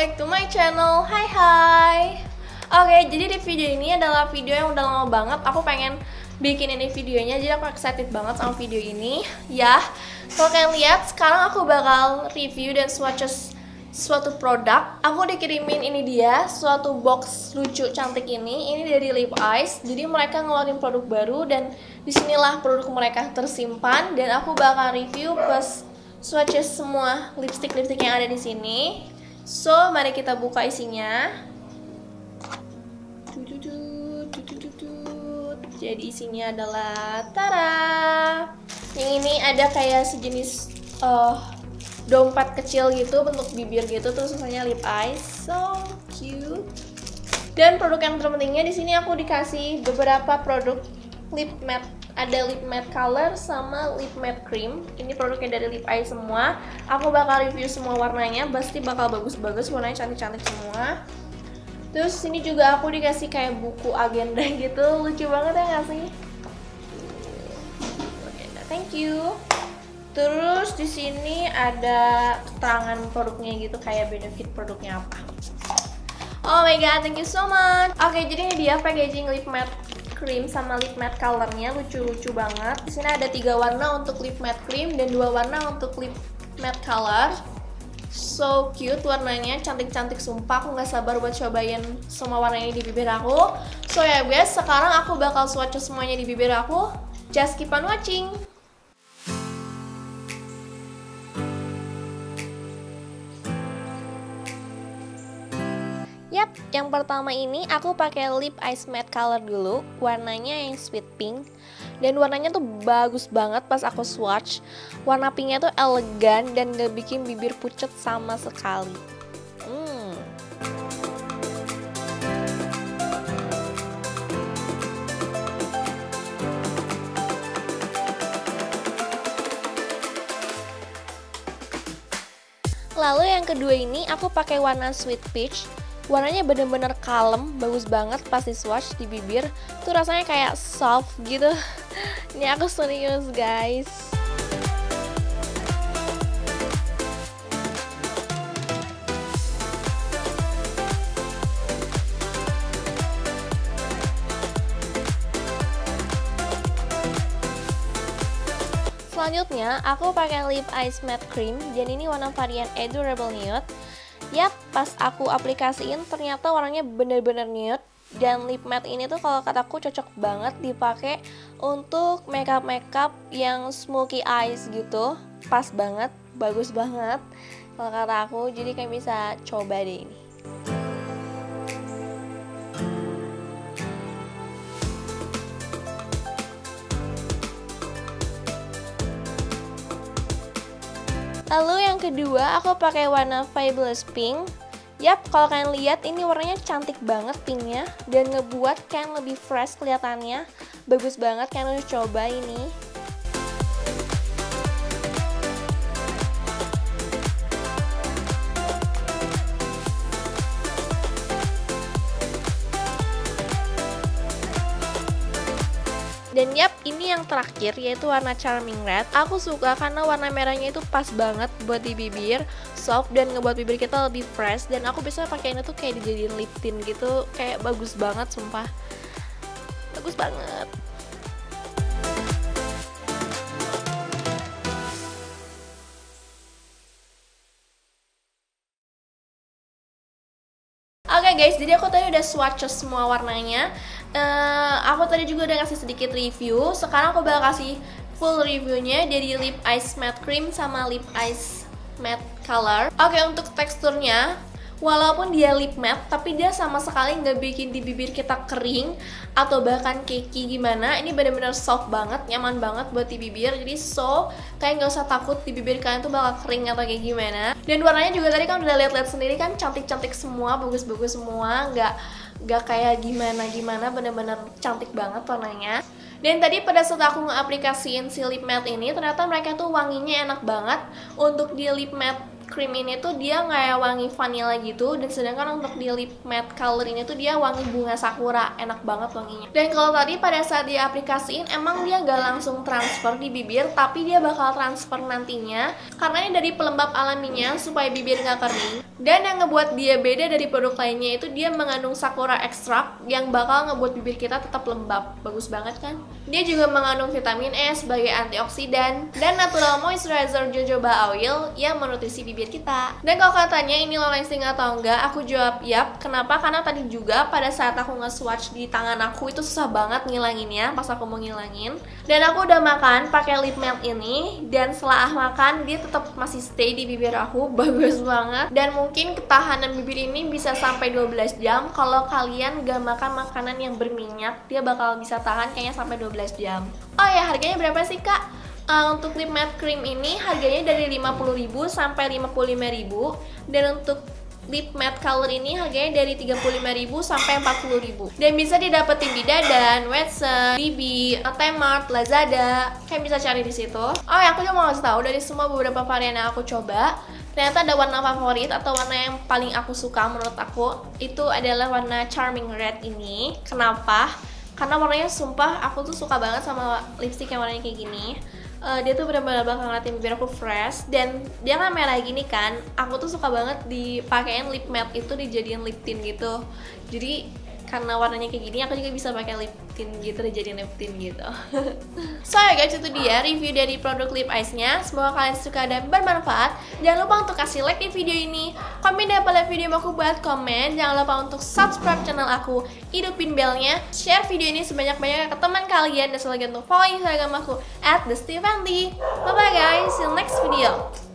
back to my channel. Hai. Oke, jadi di video ini adalah video yang udah lama banget aku pengen bikin ini videonya. Jadi aku excited banget sama video ini. Ya, kalau kalian lihat, sekarang aku bakal review dan swatches suatu produk. Aku dikirimin ini dia, suatu box lucu cantik ini. Ini dari Lip Eyes. Jadi mereka ngeluarin produk baru dan disinilah produk mereka tersimpan. Dan aku bakal review plus swatches semua lipstick yang ada di sini. So, mari kita buka isinya. Jadi isinya adalah tara. Yang ini ada kayak sejenis dompet kecil gitu, bentuk bibir gitu, terus tulisannya Lip Eyes. So cute. Dan produk yang terpentingnya di sini aku dikasih beberapa produk lip matte. Ada lip matte color sama lip matte cream. Ini produknya dari Lip Eyes semua. Aku bakal review semua warnanya, pasti bakal bagus-bagus, warnanya cantik-cantik semua. Terus sini juga aku dikasih kayak buku agenda gitu, lucu banget ya nggak sih? Agenda, thank you. Terus di sini ada keterangan produknya gitu, kayak benefit produknya apa. Oh my god, thank you so much. Oke, jadi ini dia packaging lip matte cream sama lip matte colornya, lucu-lucu banget. Di sini ada 3 warna untuk lip matte cream dan 2 warna untuk lip matte color. So cute warnanya, cantik-cantik sumpah. Aku nggak sabar buat cobain semua warna ini di bibir aku. So ya guys, sekarang aku bakal swatch semuanya di bibir aku. Just keep on watching. Yap, yang pertama ini aku pakai Lip Eyes Matte Color dulu. Warnanya yang sweet pink. Dan warnanya tuh bagus banget pas aku swatch. Warna pinknya tuh elegan dan gak bikin bibir pucet sama sekali. Lalu yang kedua ini aku pakai warna Sweet Peach. Warnanya bener-bener kalem, bagus banget pas di swatch di bibir. Tuh rasanya kayak soft gitu. Ini aku serius guys. Selanjutnya aku pakai Lip Eyes Matte Cream dan ini warna varian Adorable Nude. Yap, pas aku aplikasiin ternyata warnanya bener-bener nude. Dan lip matte ini tuh kalau kataku cocok banget dipakai untuk makeup yang smoky eyes gitu. Pas banget, bagus banget kalau kata aku. Jadi kayak bisa coba deh ini. Lalu yang kedua aku pakai warna Fabulous Pink. Yap, kalau kalian lihat ini warnanya cantik banget pinknya dan ngebuat kalian lebih fresh kelihatannya. Bagus banget, kalian harus coba ini. Dan yap, ini yang terakhir yaitu warna Charming Red. Aku suka karena warna merahnya itu pas banget buat di bibir, soft dan ngebuat bibir kita lebih fresh. Dan aku bisa pakai ini tuh kayak dijadiin lip tint gitu, kayak bagus banget sumpah. Bagus banget. Oke guys, jadi aku tadi udah swatches semua warnanya. Aku tadi juga udah kasih sedikit review. Sekarang aku bakal kasih full reviewnya dari Lip Eyes Matte Cream sama Lip Eyes Matte Color. Oke, untuk teksturnya, walaupun dia lip matte, tapi dia sama sekali nggak bikin di bibir kita kering atau bahkan cakey gimana. Ini bener-bener soft banget, nyaman banget buat di bibir. Jadi kayak nggak usah takut di bibir kalian tuh bakal kering atau kayak gimana. Dan warnanya juga tadi kan udah lihat-lihat sendiri kan, cantik-cantik semua, bagus-bagus semua, nggak kayak gimana-gimana, bener-bener cantik banget warnanya. Dan tadi pada saat aku nge-aplikasiin si lip matte ini, ternyata mereka tuh wanginya enak banget. Untuk di lip matte cream ini tuh dia kayak wangi vanilla gitu, dan sedangkan untuk di lip matte color ini tuh dia wangi bunga sakura, enak banget wanginya. Dan kalau tadi pada saat diaplikasiin emang dia gak langsung transfer di bibir, tapi dia bakal transfer nantinya karena ini dari pelembab alaminya supaya bibir gak kering. Dan yang ngebuat dia beda dari produk lainnya itu dia mengandung sakura extract yang bakal ngebuat bibir kita tetap lembab. Bagus banget kan? Dia juga mengandung vitamin E sebagai antioksidan dan natural moisturizer jojoba oil yang menutrisi bibir kita. Dan kalau katanya ini long lasting atau enggak, aku jawab yap. Kenapa? Karena tadi juga pada saat aku nge-swatch di tangan aku itu susah banget ngilanginnya pas aku mau ngilangin. Dan aku udah makan pakai lip matte ini, dan setelah makan dia tetap masih stay di bibir aku. Bagus banget. Dan mungkin ketahanan bibir ini bisa sampai 12 jam. Kalau kalian gak makan makanan yang berminyak, dia bakal bisa tahan kayaknya sampai 12 jam. Oh ya, harganya berapa sih kak? Untuk lip matte cream ini harganya dari 50.000 sampai 55.000, dan untuk lip matte color ini harganya dari 35.000 sampai 40.000. Dan bisa didapetin di Dadan, Watson, Bibi, Tmart, Lazada. Kalian bisa cari di situ. Oh ya, aku juga mau ngasih tahu dari semua beberapa varian yang aku coba, ternyata ada warna favorit atau warna yang paling aku suka menurut aku itu adalah warna Charming Red ini. Kenapa? Karena warnanya sumpah aku tuh suka banget sama lipstick yang warnanya kayak gini. Dia tuh benar-benar bakal ngeliatin bibir aku fresh, dan dia kan merah gini kan, aku tuh suka banget dipakein lip matte itu dijadiin lip tint gitu. Jadi karena warnanya kayak gini, aku juga bisa pakai lip tint gitu, dijadiin lip tint gitu. So ya guys, itu dia review dari produk lip ice-nya. Semoga kalian suka dan bermanfaat. Jangan lupa untuk kasih like di video ini, komen dan pada video aku buat komen. Jangan lupa untuk subscribe channel aku, hidupin belnya, share video ini sebanyak-banyaknya ke teman kalian, dan selalu untuk follow Instagram aku @thestevenly. Bye bye guys, see you next video.